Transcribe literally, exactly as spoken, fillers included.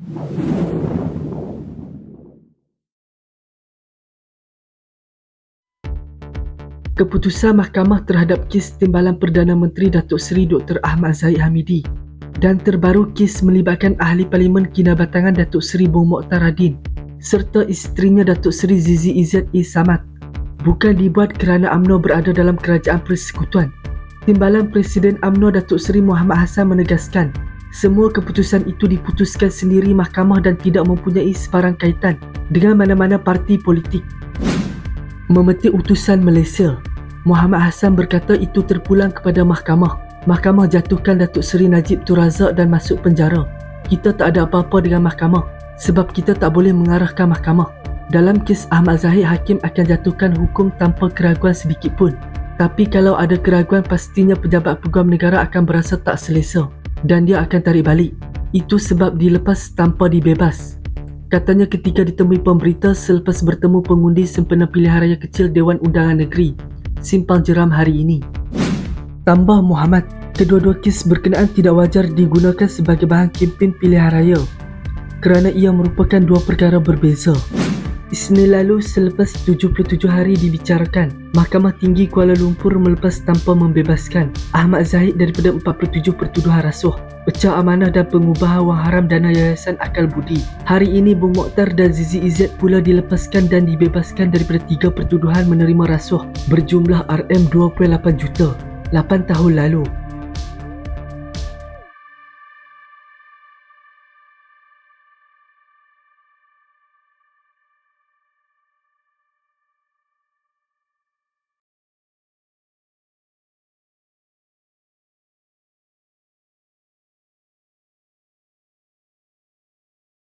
Keputusan Mahkamah terhadap kes timbalan Perdana Menteri Datuk Seri Doktor Ahmad Zahid Hamidi dan terbaru kes melibatkan Ahli Parlimen Kinabatangan Datuk Seri Bong Mokhtar Radin serta isterinya Datuk Seri Zizi Izzat E. Samad bukan dibuat kerana U M N O berada dalam kerajaan persekutuan. Timbalan Presiden U M N O Datuk Seri Muhammad Hassan menegaskan semua keputusan itu diputuskan sendiri Mahkamah dan tidak mempunyai sebarang kaitan dengan mana-mana parti politik. Memetik utusan Malaysia, Muhammad Hassan berkata itu terpulang kepada Mahkamah. Mahkamah jatuhkan Datuk Seri Najib Tun Razak dan masuk penjara. Kita tak ada apa-apa dengan Mahkamah sebab kita tak boleh mengarahkan Mahkamah. Dalam kes Ahmad Zahid, Hakim akan jatuhkan hukum tanpa keraguan sedikit pun. Tapi kalau ada keraguan, pastinya pejabat peguam negara akan berasa tak selesa dan dia akan tarik balik. Itu sebab dilepas tanpa dibebas. Katanya ketika ditemui pemberita selepas bertemu pengundi sempena pilihan raya kecil Dewan Undangan Negeri Simpang Jeram hari ini. Tambah Muhammad, kedua-dua kes berkenaan tidak wajar digunakan sebagai bahan kempen pilihan raya kerana ia merupakan dua perkara berbeza. Isnin lalu selepas tujuh puluh tujuh hari dibicarakan, Mahkamah Tinggi Kuala Lumpur melepas tanpa membebaskan Ahmad Zahid daripada empat puluh tujuh pertuduhan rasuah, pecah amanah dan pengubahan wang haram dana Yayasan Akal Budi. Hari ini Bong Mokhtar dan Zizi Izzat pula dilepaskan dan dibebaskan daripada tiga pertuduhan menerima rasuah berjumlah R M dua puluh lapan juta lapan tahun lalu.